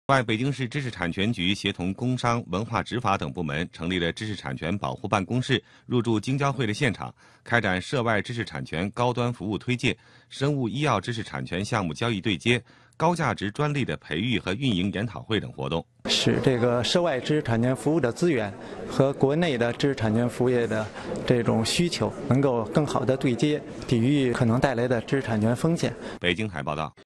外，北京市知识产权局协同工商、文化执法等部门成立了知识产权保护办公室，入驻京交会的现场，开展涉外知识产权高端服务推介、生物医药知识产权项目交易对接、高价值专利的培育和运营研讨会等活动， 使这个涉外知识产权服务的资源和国内的知识产权服务业的这种需求能够更好的对接，抵御可能带来的知识产权风险。 北京台报道。